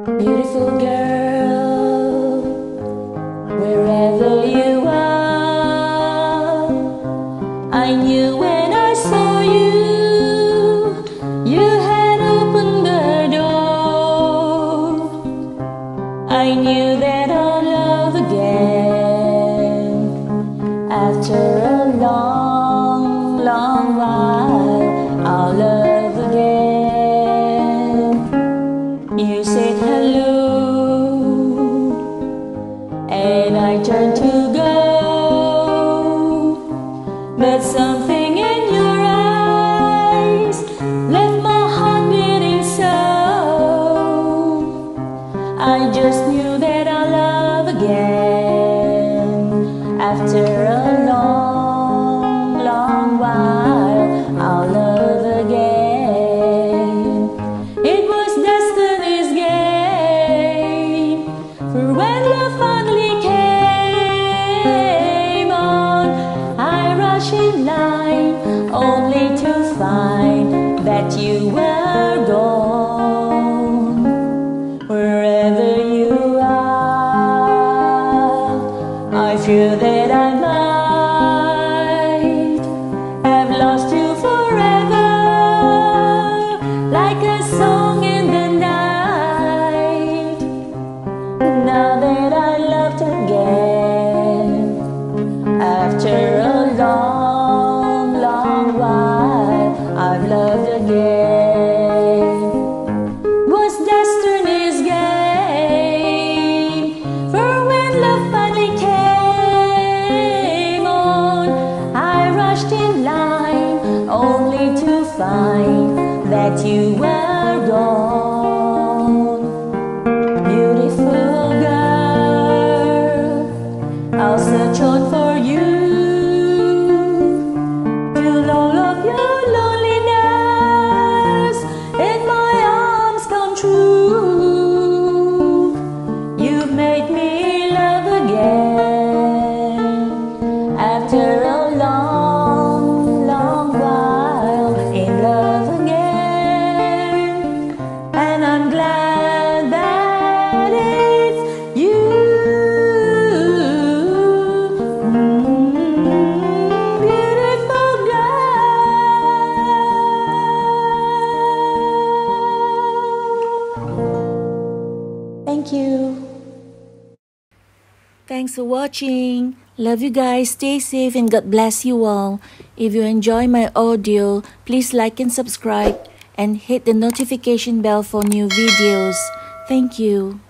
Beautiful girl, wherever you are, I knew when I saw you, you had opened the door. I knew that I'll love again after a long, long while. I'll love again. You said hello, and I turned to go, but something in your eyes left my heart beating so. I just knew that I'll love again after a long, long while. I'll love again. It was destiny's game, for when love finally came on, I rushed in line only to find that you were gone. Wherever you are, I fear that I might have lost you forever, like a song in the night. Now that I loved again, after a long, long while, I've loved again. Was destiny's game, for when love finally came on, I rushed in line only to find that you were gone. Beautiful girl, I'll search on for you till all of your loneliness in my arms come true. You've made me love again after a long, long while, in love again. And I'm glad that it's you. Beautiful girl. Thank you. Thanks for watching. Love you guys. Stay safe and God bless you all. If you enjoy my audio, please like and subscribe and hit the notification bell for new videos. Thank you.